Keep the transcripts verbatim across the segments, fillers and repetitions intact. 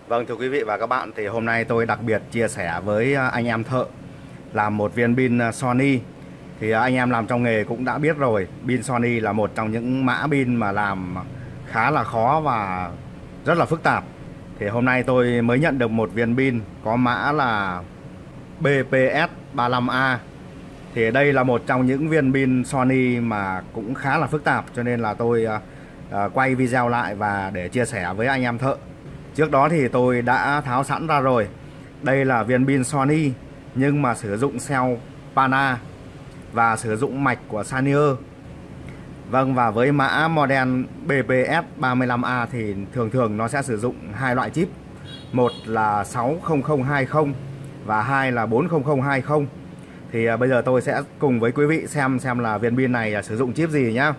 Vâng, thưa quý vị và các bạn, thì hôm nay tôi đặc biệt chia sẻ với anh em thợ làm một viên pin Sony. Thì anh em làm trong nghề cũng đã biết rồi, pin Sony là một trong những mã pin mà làm khá là khó và rất là phức tạp. Thì hôm nay tôi mới nhận được một viên pin có mã là B P S ba lăm A. Thì đây là một trong những viên pin Sony mà cũng khá là phức tạp, cho nên là tôi uh, quay video lại và để chia sẻ với anh em thợ. Trước đó thì tôi đã tháo sẵn ra rồi. Đây là viên pin Sony nhưng mà sử dụng cell Pana và sử dụng mạch của Sanyo. Vâng, và với mã model B P S ba lăm A thì thường thường nó sẽ sử dụng hai loại chip. Một là sáu không không hai không và hai là bốn không không hai không. Thì bây giờ tôi sẽ cùng với quý vị xem xem là viên pin này sử dụng chip gì nhá.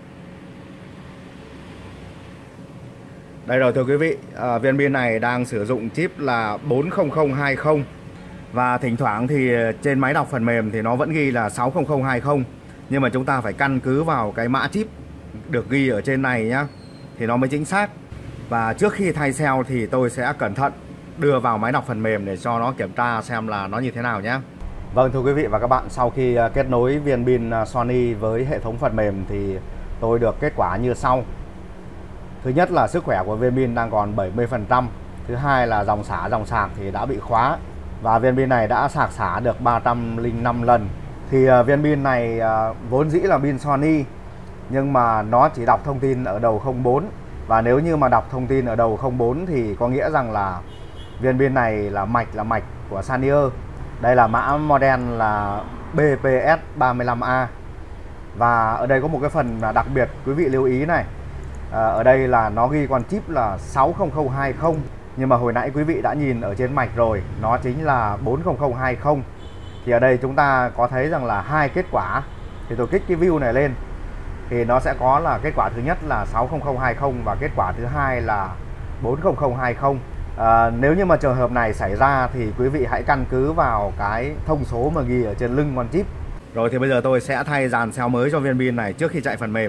Đây rồi thưa quý vị, à, viên pin này đang sử dụng chip là bốn không không hai không. Và thỉnh thoảng thì trên máy đọc phần mềm thì nó vẫn ghi là sáu không không hai không. Nhưng mà chúng ta phải căn cứ vào cái mã chip được ghi ở trên này nhá, thì nó mới chính xác. Và trước khi thay cell thì tôi sẽ cẩn thận đưa vào máy đọc phần mềm để cho nó kiểm tra xem là nó như thế nào nhé. Vâng, thưa quý vị và các bạn, sau khi kết nối viên pin Sony với hệ thống phần mềm thì tôi được kết quả như sau. Thứ nhất là sức khỏe của viên pin đang còn bảy mươi phần trăm. Thứ hai là dòng xả dòng sạc thì đã bị khóa. Và viên pin này đã sạc xả được ba trăm lẻ năm lần. Thì viên pin này vốn dĩ là pin Sony, nhưng mà nó chỉ đọc thông tin ở đầu không bốn. Và nếu như mà đọc thông tin ở đầu không bốn thì có nghĩa rằng là viên pin này là mạch là mạch của Sanyo. Đây là mã model là B P S ba lăm A. Và ở đây có một cái phần đặc biệt quý vị lưu ý này. À, ở đây là nó ghi con chip là sáu không không hai không. Nhưng mà hồi nãy quý vị đã nhìn ở trên mạch rồi, nó chính là bốn không không hai không. Thì ở đây chúng ta có thấy rằng là hai kết quả. Thì tôi kích cái view này lên thì nó sẽ có là kết quả thứ nhất là sáu không không hai không và kết quả thứ hai là bốn không không hai không. À, nếu như mà trường hợp này xảy ra thì quý vị hãy căn cứ vào cái thông số mà ghi ở trên lưng con chip. Rồi thì bây giờ tôi sẽ thay dàn cell mới cho viên pin này trước khi chạy phần mềm.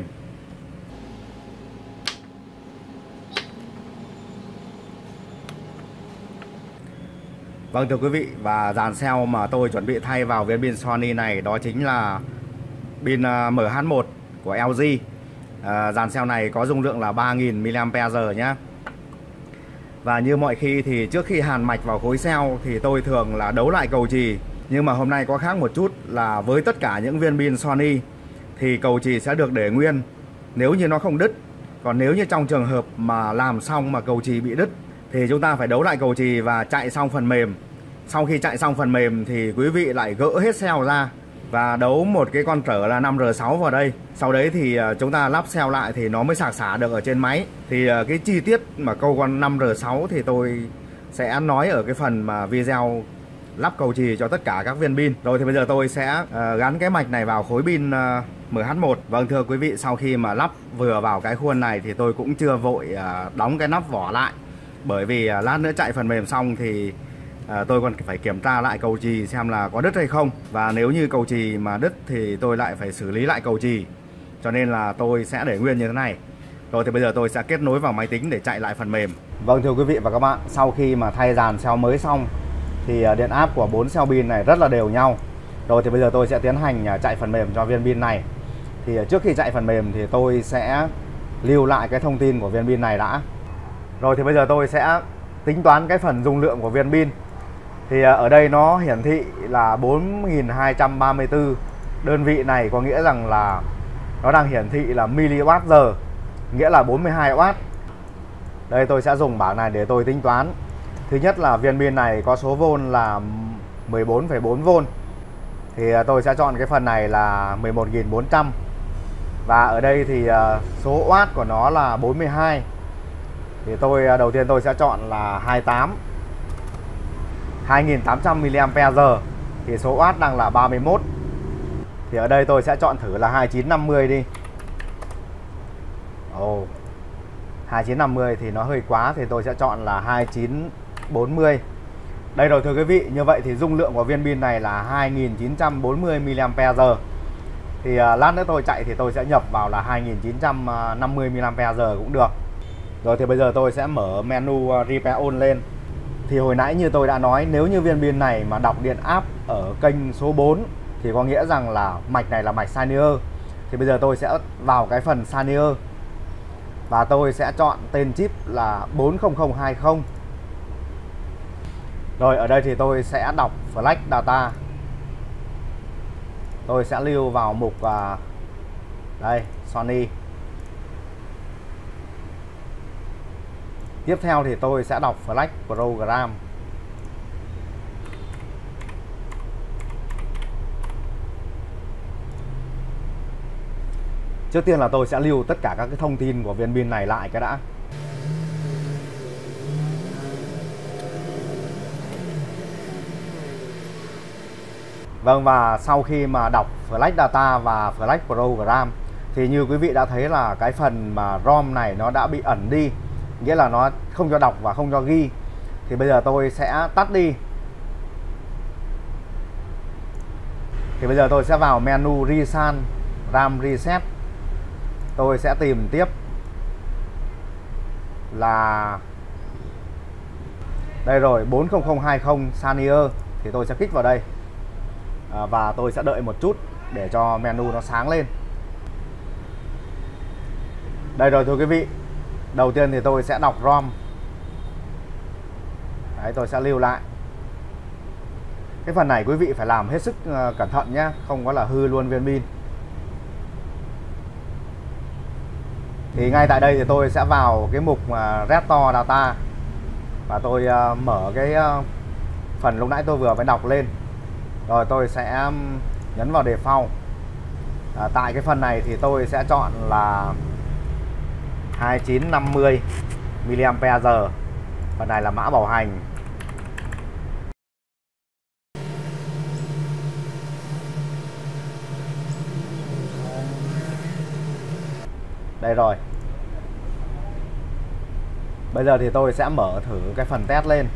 Vâng thưa quý vị, và dàn cell mà tôi chuẩn bị thay vào viên pin Sony này đó chính là pin M H một của L G. À, dàn cell này có dung lượng là ba nghìn mi-li-am-pe-giờ nhé. Và như mọi khi thì trước khi hàn mạch vào khối cell thì tôi thường là đấu lại cầu chì. Nhưng mà hôm nay có khác một chút là với tất cả những viên pin Sony thì cầu chì sẽ được để nguyên nếu như nó không đứt. Còn nếu như trong trường hợp mà làm xong mà cầu chì bị đứt thì chúng ta phải đấu lại cầu chì và chạy xong phần mềm. Sau khi chạy xong phần mềm thì quý vị lại gỡ hết cell ra và đấu một cái con trở là năm R sáu vào đây. Sau đấy thì chúng ta lắp cell lại thì nó mới sạc xả được ở trên máy. Thì cái chi tiết mà câu con năm R sáu thì tôi sẽ nói ở cái phần mà video lắp cầu chì cho tất cả các viên pin. Rồi thì bây giờ tôi sẽ uh, gắn cái mạch này vào khối pin uh, M H một. Vâng thưa quý vị, sau khi mà lắp vừa vào cái khuôn này thì tôi cũng chưa vội uh, đóng cái nắp vỏ lại. Bởi vì uh, lát nữa chạy phần mềm xong thì À, tôi còn phải kiểm tra lại cầu chì xem là có đứt hay không. Và nếu như cầu chì mà đứt thì tôi lại phải xử lý lại cầu chì. Cho nên là tôi sẽ để nguyên như thế này. Rồi thì bây giờ tôi sẽ kết nối vào máy tính để chạy lại phần mềm. Vâng thưa quý vị và các bạn, sau khi mà thay dàn cell mới xong thì điện áp của bốn cell pin này rất là đều nhau. Rồi thì bây giờ tôi sẽ tiến hành chạy phần mềm cho viên pin này. Thì trước khi chạy phần mềm thì tôi sẽ lưu lại cái thông tin của viên pin này đã. Rồi thì bây giờ tôi sẽ tính toán cái phần dung lượng của viên pin. Thì ở đây nó hiển thị là bốn nghìn hai trăm ba mươi tư đơn vị này, có nghĩa rằng là nó đang hiển thị là mili-oát giờ, nghĩa là bốn mươi hai oát. Đây tôi sẽ dùng bảng này để tôi tính toán. Thứ nhất là viên pin này có số vôn là mười bốn phẩy bốn vôn. Thì tôi sẽ chọn cái phần này là mười một nghìn bốn trăm. Và ở đây thì số oát của nó là bốn mươi hai. Thì tôi đầu tiên tôi sẽ chọn là hai mươi tám hai nghìn tám trăm mi-li-am-pe-giờ. Thì số oát đang là ba mươi mốt. Thì ở đây tôi sẽ chọn thử là hai mươi chín năm mươi đi. Ồ, hai mươi chín năm mươi thì nó hơi quá, thì tôi sẽ chọn là hai mươi chín bốn mươi. Đây rồi thưa quý vị, như vậy thì dung lượng của viên pin này là hai nghìn chín trăm bốn mươi mi-li-am-pe-giờ. Thì uh, lát nữa tôi chạy thì tôi sẽ nhập vào là hai nghìn chín trăm năm mươi mi-li-am-pe-giờ cũng được. Rồi thì bây giờ tôi sẽ mở menu Repair On lên. Thì hồi nãy như tôi đã nói, nếu như viên pin này mà đọc điện áp ở kênh số bốn thì có nghĩa rằng là mạch này là mạch Sanier. Thì bây giờ tôi sẽ vào cái phần Sanier và tôi sẽ chọn tên chip là bốn không không hai không. Rồi ở đây thì tôi sẽ đọc Flash Data. Tôi sẽ lưu vào mục uh, đây Sony. Tiếp theo thì tôi sẽ đọc Flash Program. Trước tiên là tôi sẽ lưu tất cả các cái thông tin của viên pin này lại cái đã. Vâng, và sau khi mà đọc Flash Data và Flash Program thì như quý vị đã thấy là cái phần mà ROM này nó đã bị ẩn đi, nghĩa là nó không cho đọc và không cho ghi. Thì bây giờ tôi sẽ tắt đi. Thì bây giờ tôi sẽ vào menu Resan RAM Reset. Tôi sẽ tìm tiếp là đây rồi, bốn không không hai không Sanier. Thì tôi sẽ kích vào đây à, và tôi sẽ đợi một chút để cho menu nó sáng lên. Đây rồi thưa quý vị. Đầu tiên thì tôi sẽ đọc ROM. Đấy, tôi sẽ lưu lại. Cái phần này quý vị phải làm hết sức uh, cẩn thận nhé, không có là hư luôn viên pin. Thì ngay tại đây thì tôi sẽ vào cái mục uh, Restore Data và tôi uh, mở cái uh, phần lúc nãy tôi vừa mới đọc lên. Rồi tôi sẽ um, nhấn vào Default. À, tại cái phần này thì tôi sẽ chọn là hai chín năm mươi mAh. Phần này là mã bảo hành. Đây rồi. Bây giờ thì tôi sẽ mở thử cái phần test lên.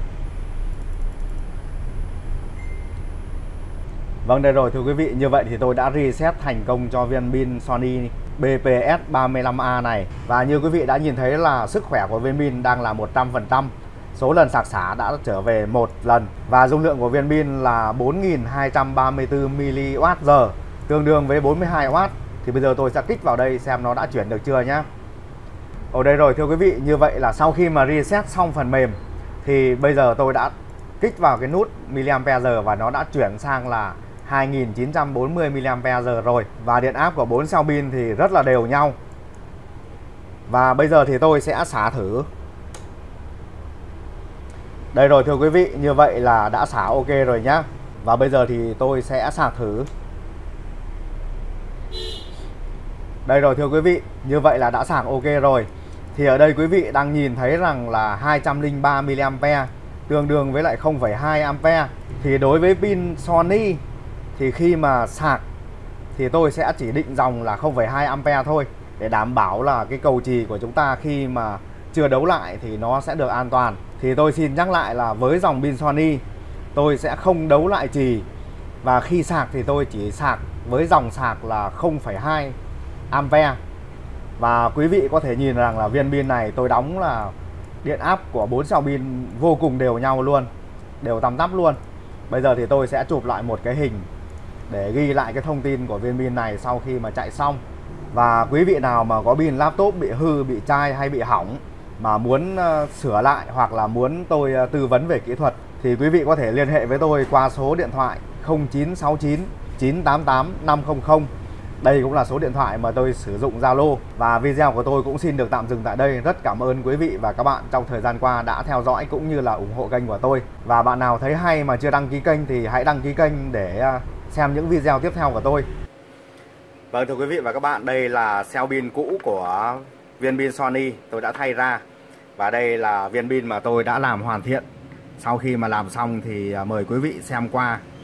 Vâng, đây rồi thưa quý vị. Như vậy thì tôi đã reset thành công cho viên pin Sony B P S ba mươi lăm A này. Và như quý vị đã nhìn thấy là sức khỏe của viên pin đang là một trăm phần trăm. Số lần sạc xả đã trở về một lần. Và dung lượng của viên pin là bốn nghìn hai trăm ba mươi tư mi-li-oát-giờ, tương đương với bốn mươi hai oát. Thì bây giờ tôi sẽ kích vào đây xem nó đã chuyển được chưa nhé. Ở đây rồi thưa quý vị. Như vậy là sau khi mà reset xong phần mềm thì bây giờ tôi đã kích vào cái nút mAh và nó đã chuyển sang là hai nghìn chín trăm bốn mươi mAh rồi. Và điện áp của bốn cell pin thì rất là đều nhau. Và bây giờ thì tôi sẽ xả thử. Đây rồi thưa quý vị. Như vậy là đã xả ok rồi nhá. Và bây giờ thì tôi sẽ sạc thử. Đây rồi thưa quý vị. Như vậy là đã sạc ok rồi. Thì ở đây quý vị đang nhìn thấy rằng là hai trăm lẻ ba mAh, tương đương với lại không phẩy hai ampe. Thì đối với pin Sony thì khi mà sạc thì tôi sẽ chỉ định dòng là không phẩy hai ampe thôi, để đảm bảo là cái cầu chì của chúng ta khi mà chưa đấu lại thì nó sẽ được an toàn. Thì tôi xin nhắc lại là với dòng pin Sony tôi sẽ không đấu lại chì. Và khi sạc thì tôi chỉ sạc với dòng sạc là không phẩy hai ampe. Và quý vị có thể nhìn rằng là viên pin này tôi đóng là điện áp của bốn cell pin vô cùng đều nhau luôn, đều tăm tắp luôn. Bây giờ thì tôi sẽ chụp lại một cái hình để ghi lại cái thông tin của viên pin này sau khi mà chạy xong. Và quý vị nào mà có pin laptop bị hư, bị chai hay bị hỏng mà muốn uh, sửa lại hoặc là muốn tôi uh, tư vấn về kỹ thuật thì quý vị có thể liên hệ với tôi qua số điện thoại không chín sáu chín chín tám tám năm không không. Đây cũng là số điện thoại mà tôi sử dụng Zalo. Và video của tôi cũng xin được tạm dừng tại đây. Rất cảm ơn quý vị và các bạn trong thời gian qua đã theo dõi cũng như là ủng hộ kênh của tôi. Và bạn nào thấy hay mà chưa đăng ký kênh thì hãy đăng ký kênh để xem những video tiếp theo của tôi. Vâng thưa quý vị và các bạn, đây là cell pin cũ của viên pin Sony tôi đã thay ra. Và đây là viên pin mà tôi đã làm hoàn thiện. Sau khi mà làm xong thì mời quý vị xem qua